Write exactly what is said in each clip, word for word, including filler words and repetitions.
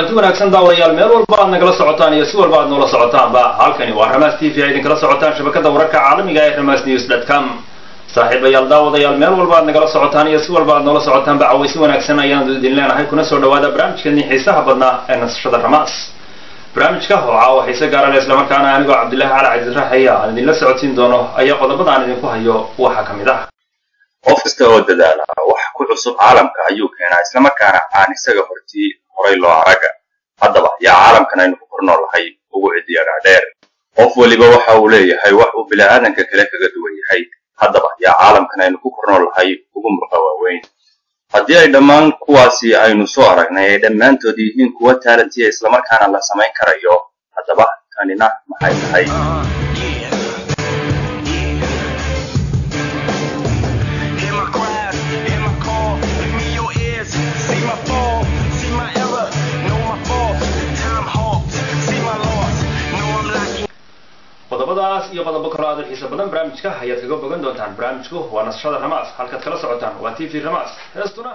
kulanti wanaagsan daawadayaal meel walba aad nagala socotaan iyo si walba aad noola socotaanba halkani waa Ramaas T V idin kala socotaan shabakada wararka caalamiga ee ramaas news dot com saaxiibayaal daawadayaal meel walba aad nagala socotaan iyo si walba aad noola socotaanba cawaysi wanaagsan ayaan idin leenahay kuna soo dhawaada barnaamijkeennii xiisaha badnaa ee nasashada Ramaas barnaamijka oo xiisa gaar ah isla markaana anigoo Cabdullaahi Cali Cabdi Raxaya aan idin la socodsiin doono ayaa qodobada aan idin ku hayo waxa kamid ah qof kasta oo dadaala wax ku cusub caalamka ayuu keenaa isla markaana aan isaga hortii horay loo araga haddaba yaa caalamkan aynu ku kornoolahay ugu cidiyaga dheer qof waliba waxa uu leeyahay wax uu bilaadanka kale kaga duwan yahay haddaba yaa caalamkan aynu ku kornoolahay ugu murqawaweyn haddii ay dhammaan kuwaasi aynu soo aragnay ay dhammaantood yihiin kuwa talentiya isla markaana la samayn karayo haddaba tanina maxay tahay qodobadaas iyo qodobo kale aad xiisa badan barnaamijka ayaad kaga bogan doontaan barnaamijku waa nasashada Ramaas halkaad kala socotaan waa T V Ramaas heestuna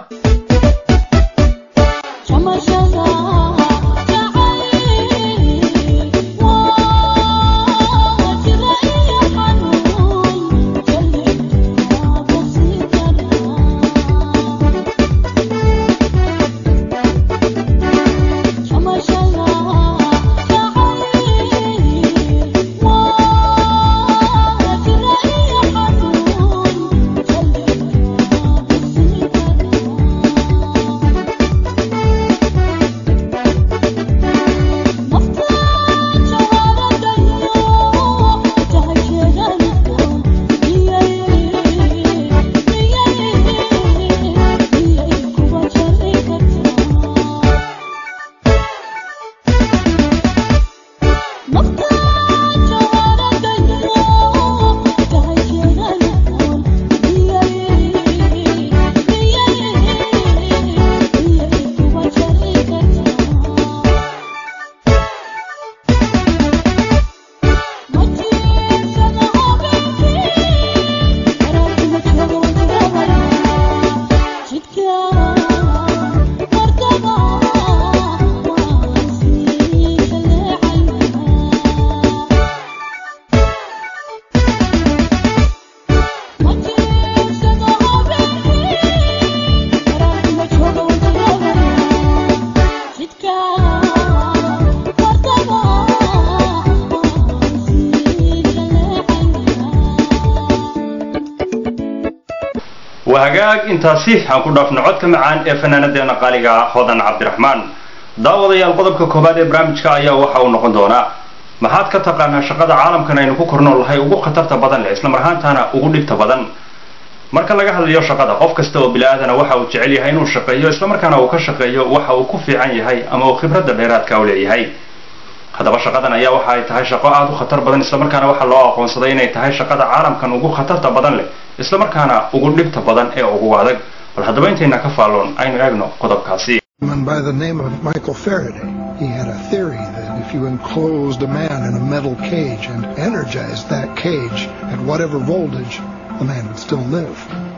وهاجاك انت صيح aan ku dhaafno codka macaan ee fanaanadeena qaaliga Hodan Cabdiraxmaan daawadayaal qodobka koobaad ee barnaamijka ayaa waxa uu noqon doonaa maxaad ka taqaanaa shaqada caalamkan aynu ku kornoolahay ugu khatarta badan leh isla marhaantana ugu dhibta badan marka laga hadlayo shaqada qof kasta oo bilaadan waxa uu jecel yahay inuu shaqeeyo isla markaana uu ka shaqeeyo waxa uu ku fiican yahay ama uu khibrad dheeraad u leeyahay hadaba shaqadan ayaa waxa ay tahay shaqo aad u khatar badan isla markaana waxa loo aqoonsaday inay tahay shaqada caalamkan ugu khatarta badan leh isla markaana ugu dhibta badan ee ugu adag bal hadaba intayna ka faaloon aynu eegno qodobkaasi by the name of Michael Faraday. He had a theory that if you enclosed a man in a metal cage and energized that cage at whatever voltage, the man would still live.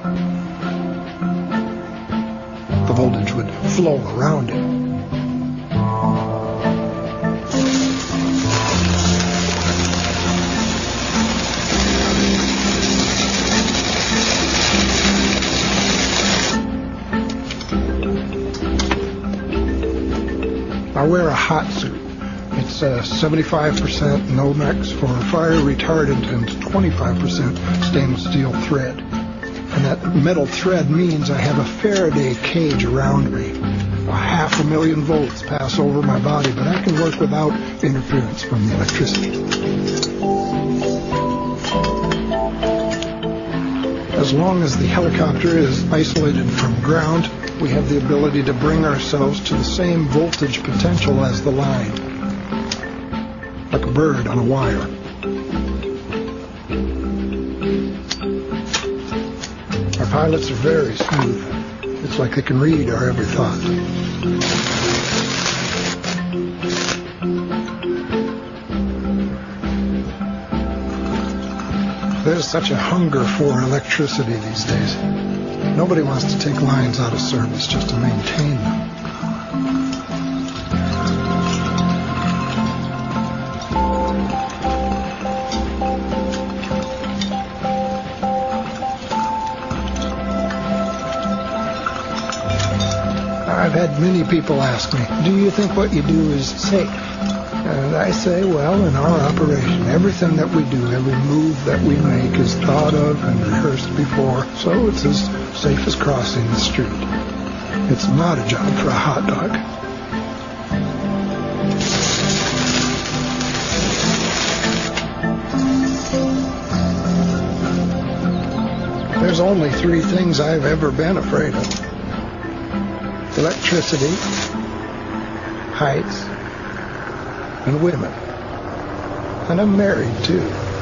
The voltage would flow around him. I wear a hot suit. It's uh, seventy-five percent Nomex for fire retardant and twenty-five percent stainless steel thread. And that metal thread means I have a Faraday cage around me. A half a million volts pass over my body, but I can work without interference from the electricity. As long as the helicopter is isolated from ground, we have the ability to bring ourselves to the same voltage potential as the line, like a bird on a wire. Our pilots are very smooth. It's like they can read our every thought. There's such a hunger for electricity these days. Nobody wants to take lines out of service just to maintain them. I've had many people ask me, do you think what you do is safe? And I say, well, in our operation, everything that we do, every move that we make is thought of and rehearsed before, so it's as safe as crossing the street. It's not a job for a hot dog. There's only three things I've ever been afraid of. Electricity, heights, and women. And I'm married too.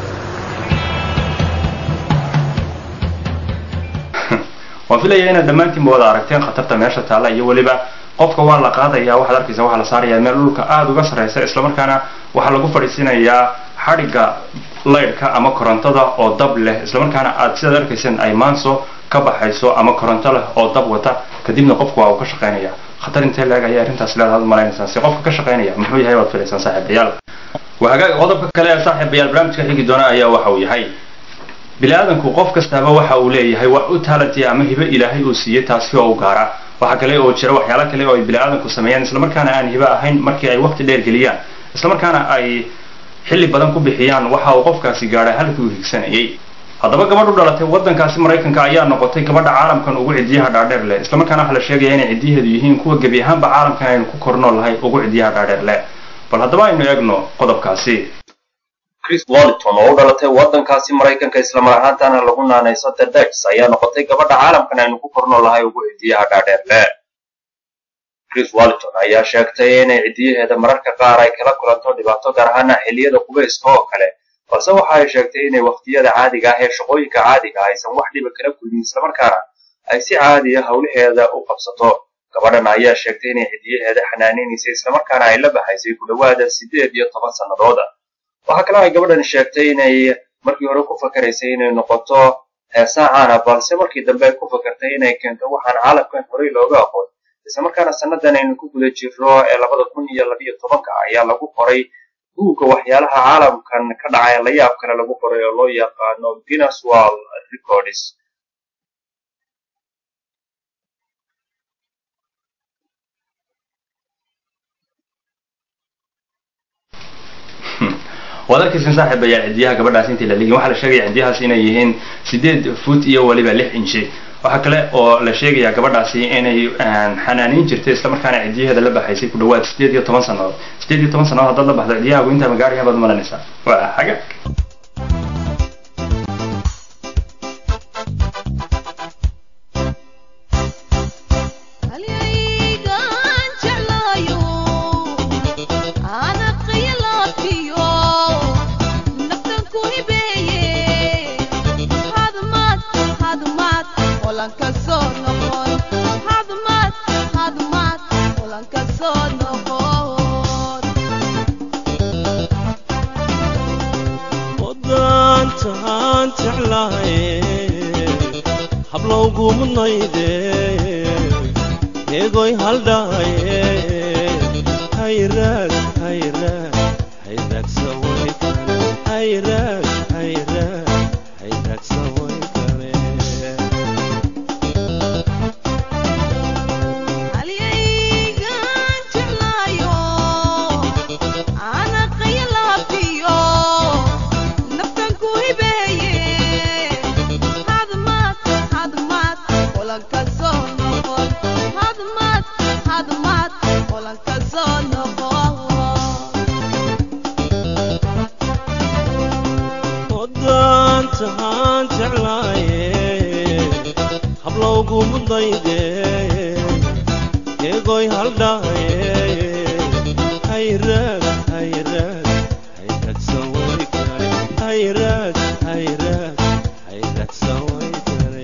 waan filayaa inaad dhammaantiin wada aragteen khatarta meesha taala iyo waliba qofka waa la qaadayaa waxa arkaysa waxa la saarayaa meel dhulka aad uga sareysa isla markaana waxa lagu fadhiisinayaa xariga leerka ama korontada oo dab leh isla markaana aad sida arkayseen ay maanso ka baxayso ama koronto leh oo dab wata kadibna qofku waa uu ka shaqeynaya khatar intee laga yahay arintaas leedahay malaynaysan si qofka ka shaqeynaya muxuu yahay waad filaysan saaxiibayaal waxa qodobka kale ee saaxiibayaal barnaamijka xigi doona ayaa waxa uu yahay bilaadanku qof kastaba waxa uu leeyahay wax u taalantiya ama hibo ilaahay uu siiyay taasi oo u gaara waxa kale oo jira waxyaalo kale oo ay bilaadanku sameeyaan isla markaana aan hibo ahayn markii ay waqti dheer geliyaan isla markaana ay xilli badan ku bixiyaan waxa uu qofkaasi gaaray halkii uu higsanayay haddaba gabadhu dhalatay wadankaasi Mareykanka ayaa noqotay gabadha caalamkan ugu cidiyaha dhaadheer leh isla markaana waxa la sheegay inay cidiyaheedu yihiin kuwa gabi ahaanba caalamkan aynu ku korno lahay ugu cidiyaha dhaadheer leh bal haddaba aynu eegno qodobkaasi Chris Walton oo dhalatay wadankaasi Mareykanka isla mar ahaantaana lagu naanayso The Dex ayaa noqotay gabadha caalamkan aynu ku korno lahay ugu cidiyaha dhaadheer leh Chris Walton ayaa sheegtay inay cidiyaheeda mararka qaar ay kala kulanto dhibaato gaar ahaan xilliyada qubeyska oo kale balse waxa ay sheegtay inay waqtiyada caadiga ah ee shaqooyinka caadiga ah aysan wax dhiba kala kulmin isla markaana ay si caadi ah hawlaheeda u qabsato gabadhan ayaa sheegtay inay cidiyaheeda xanaanaynayso isla markaana ay la baxaysay ku dhawaada sideed iyo toban sanadood waxa kale oo ay gabadhan sheegtay inay markii hore ku fakaraysay inay noqoto heesaa caan ah balse markii dambe ay ku fakartay inay keento waxaan caalamkan horey looga aqoon isla markaana sanadan aynu ku guda jirro ee labada kun iyo laba iyo tobanka ayaa lagu qoray buugga waxyaalaha caalamkan ka dhacay la yaab kale lagu qoray oo loo yaqaano Guinness World Records wadalkiisan saaxiibayaal cidiyaha gabadhaas intii la leeyahay waxa la sheegay cidiyahaas inay yihiin sideed foot iyo waliba lix inch waxa kale oo la sheegay gabadhaasi inay xanaanin jirtay isla markaana cidiyaheeda la baxaysay ku dhawaad sideed iyo toban sano sideed iyo toban sano hadda la baxdo cidiyaha inta ma gaariya bad malanaysa waa xaga hablowgu mudnayde eegoy haldhaaye hayraag hayraag hayraag saway kale hayraag hayraag hayraag saway kale aliyaygan jeclaayo ana qaylafiyo naftan ku hibeeye ودانتهان جعلاye hablowgu mudnayde eegoy haldhaaye hayraag hayraag hayraag saway kale hayraag hayraag hayraag saway kale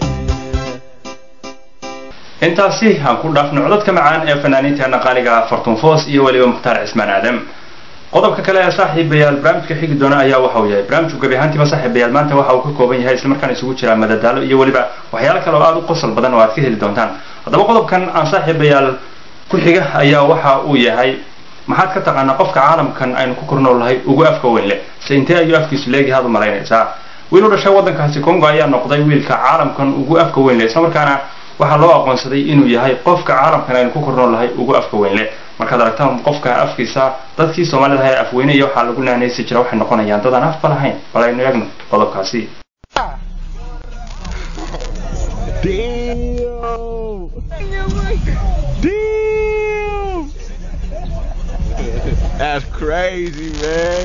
intaasi aan ku dhaafno codadka macaan ee fanaaniinteena qaaliga Fartuun Foos iyo waliba Muxtaar Cismaan Aadam qodobka kale ee saaxiibayaal barnaamijka xigi doona ayaa waxa uu yahay barnaamijku gabi ahaantiiba saaxiibayaal maanta waxa uu ka kooban yahay isla markaana isugu jira madadaalo iyo waliba waxyaalo kale oo aad u qosol badan oo aad ka heli doontaan haddaba qodobkan aan saaxiibayaal ku xiga ayaa waxa uu yahay maxaad ka taqaanaa qofka caalamkan aynu ku korno lahay ugu afka weyn leh si intee ayuu afkiisu leeyahay malaynaysaa wiil u dhashay wadankaasi Congo ayaa noqday wiilka caalamkan ugu afka weyn leh isla markaana waxaa loo aqoonsaday inuu yahay qofka caalamkan aynu ku kornool lahay ugu afka weyn leh markaad aragtaan qofka afkiisa dadkii Soomaalida hay afweynaya waxa lagu naanaysi jiray waxay noqonayaan dad aan afba lahayn bal aynu eegno qodobkaasi. Damn! That's crazy, man.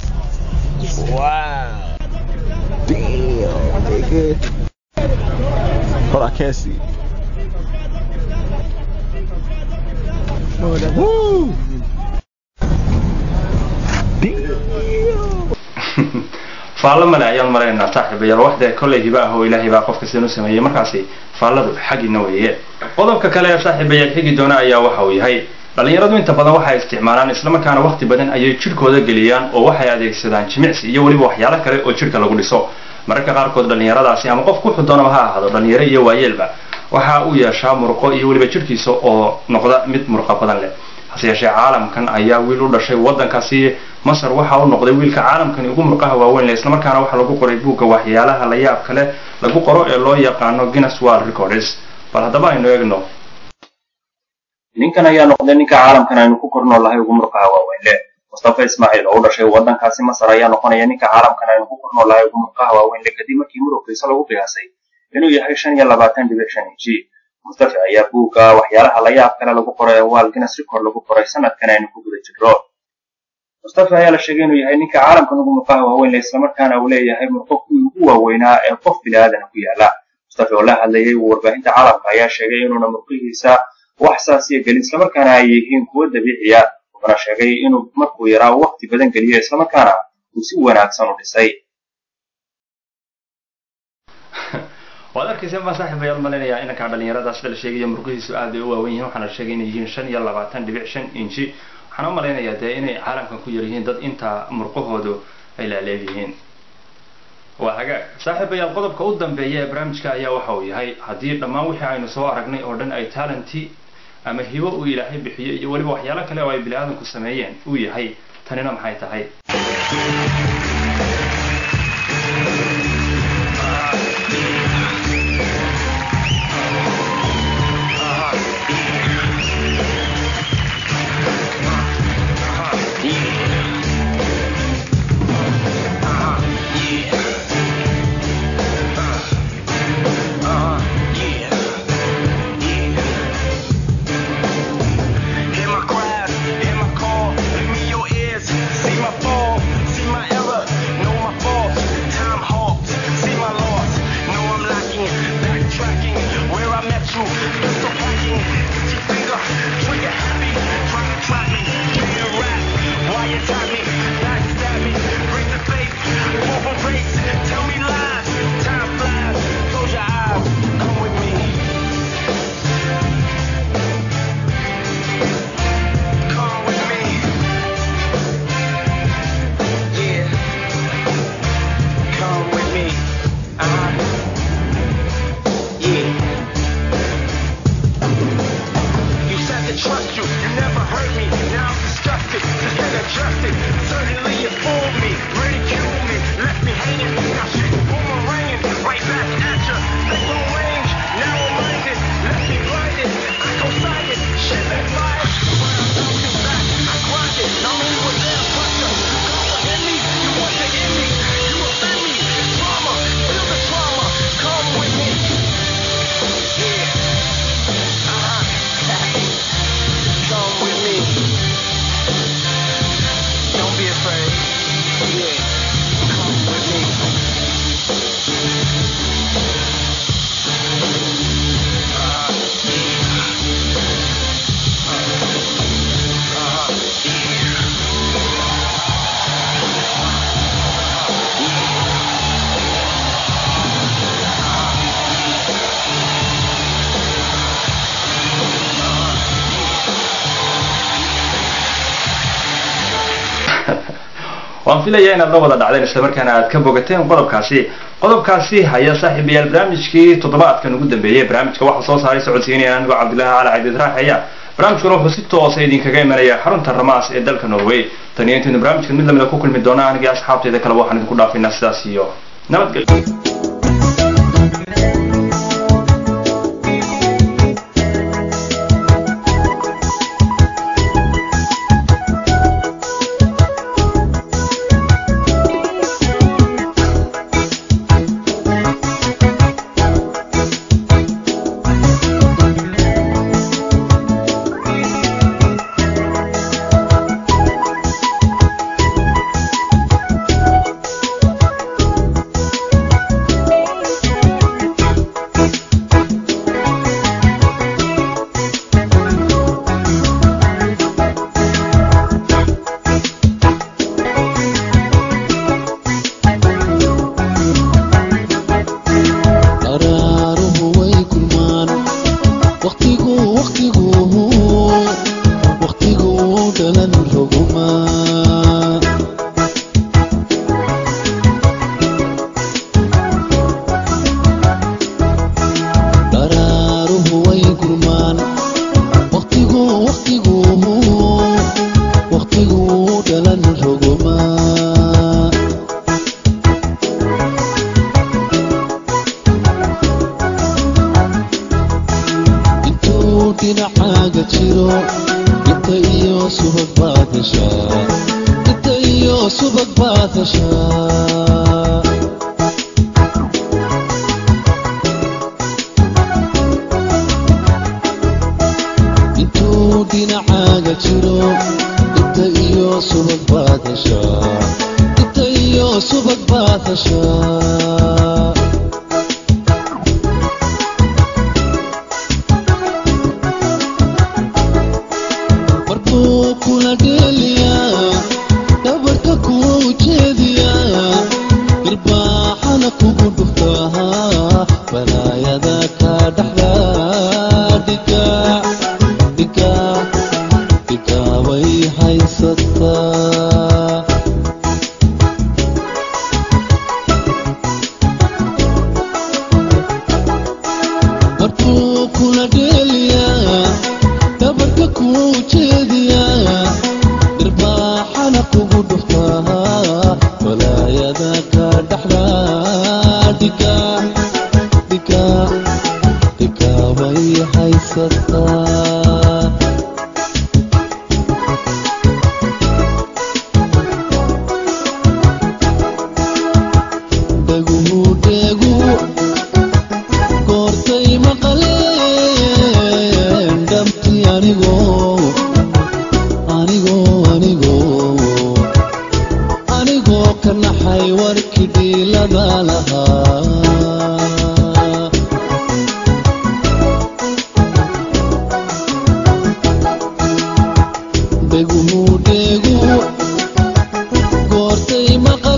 Wow. Damn, nigga. Hold on, I can't see. Woo! faalla male ayaan maraynaa saaxiibayaal waxda kolley hiba ah oo ilaahay baa qofka sinu sameeyay markaasi faalladu xaqiina weeye qodobka kale ee saaxiibayaal xigi doona ayaa waxa uu yahay dhalinyaradu inta badan waxay isticmaalaan isla markaana waqti badan ayay jirkooda geliyaan oo waxay adeegsadaan jimicsi iyo waliba waxyaalo kale oo jirka lagu dhiso mararka qaarkood dhalinyaradaasi ama qof ku xudoonaba ha ahaado dhalinyaro iyo waayeelba waxa uu yeeshaa murqo iyo waliba jirkiisa oo noqda mid murqo badan leh hase yeeshee caalamkan ayaa wiil u dhashay waddankaasi Masar waxa uu noqday wiilka caalamkan ugu murqaha waaweyn isla markaana waxa lagu qoray buugga waxyaalaha la yaab kale lagu qoro ee loo yaqaano Guinness World Records bal hadaba aynu eegno ninkan ayaa noqday ninka caalamkan aynu ku kornool lahay ugu murqaha waaweyn leh Mustafa Ismail oo u dhashay waddankaasi Masar ayaa noqonaya ninka caalamkan aynu ku kornool lahay ugu murqaha waaweyn leh kadib markii muruqiisa lagu qiyaasay inuu yahay shan iyo labaatan dhibic shan inch Mustafa ayaa buugga waxyaalaha la yaab kale lagu qoray World Guinness Record lagu qoray sanadkan aynu ku guda jirno Mustafa ayaa la sheegay inuu yahay ninka caalamkan ugu murqaha waaweyn leh isla markaana uu leeyahay murqo ugu waaweynaa ee qof bini'aadan ku yaala Mustafa oo la hadlayay warbaahinta caalamka ayaa sheegay inuu murqihiisa wax saasiya gelin isla markaana ay yihiin kuwo dabiici ah wuxuuna sheegay inuu markuu yaraa waqti badan geliyay isla markaana uu si wanaagsan u dhisay waad arkaysaa ma saaxiibayaal malinaya in ka dhalinyaradaas la sheegay murqihiisu aad u waaweyn yihiin waxaana sheegay inay yihiin shan iyo labaatan dhibic shan inch waxaan u maleynayaa dee inay caalamkan ku yar yihiin dad inta murqahoodu ay la leeyihiin waa haga saaxiibayaal qodobka u dambeeya ee barnaamijka ayaa waxa uu yahay haddii dhammaan wixii aynu soo aragnay oo dhan ay talenti ama hibo uu ilaahay bixiyay iyo waliba waxyaalo kale oo ay bini'aadanku sameeyeen uu yahay tanina maxay tahay waan filayaa inaad la wada dhacdeen isla markaana aad ka bogateen qodobkaasi qodobkaasi haya saaxiibayaal barnaamijkii toddobaadkan ugu dambeeyay barnaamijka waxa soo saaray socodsiinayaan anigu Cabdullaahi Cali Cabdi Raaxaya barnaamijkuna wuxuu si toos ah idinkaga imanaya xarunta Ramaas ee dalka Norway tan iyo intii barnaamijkan mid lamid ah ku kulmi doona aniga asxaabtayda kale waxaan idinku dhaafinaa sidaas iyo nabadgelyo dhinacaaga jiro inta iyo subag baad heshaa inta iyo subag baad heshaa intuu dhinacaaga jiro inta iyo subag baad heshaa inta iyo subag baad heshaa kula dheliya dhabarka kuwa ujeediya irbaaxana kugu dhuftaa balaayada ka dhaxda dhiga dhiga dhiga way haysataa markuu kula dheliya dhabarka kuwa ujeediya irbaaxana kugu dhuftaa balaayada ka dhaxda dhiga dhiga dhiga way haysataa dhegu dhegu goortay maqleen dhabti anigoo anigoo anigoo anigoo ka naxay warkii dhiilada lahaa dhegu dhegu goortay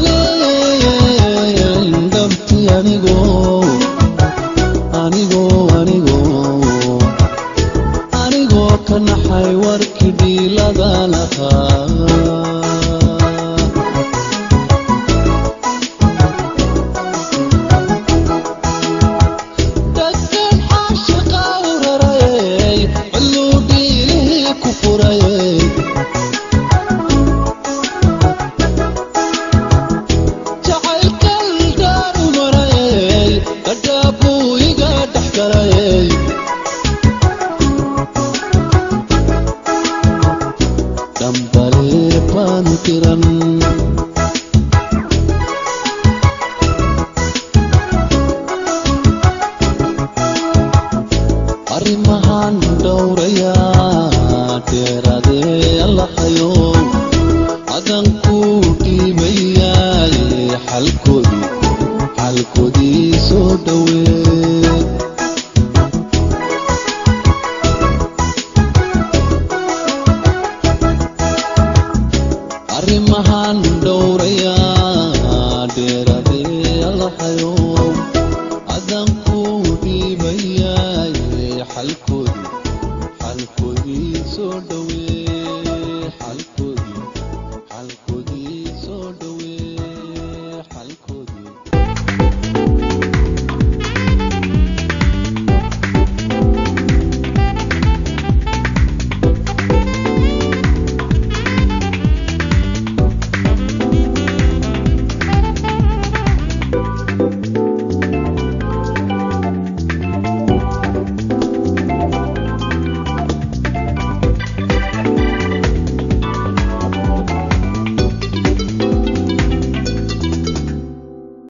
maqleen dhabti anigoo anigoo anigoo anigoo ka naxay warkii dhiilada lahaa dadkan caashiqa urarayay cilluu dhiilihii ku furayay jacaylkal daaru marayay gadhaabuu iga dhex galayay dambale baanu tiran arrimahan dhowraya dheeraadee allahayo adanku dhiibayay xalkoodii xalkoodii soo dhowee arrimahan dhowraya dheeraadee allahayo adanku dhiibayay xalko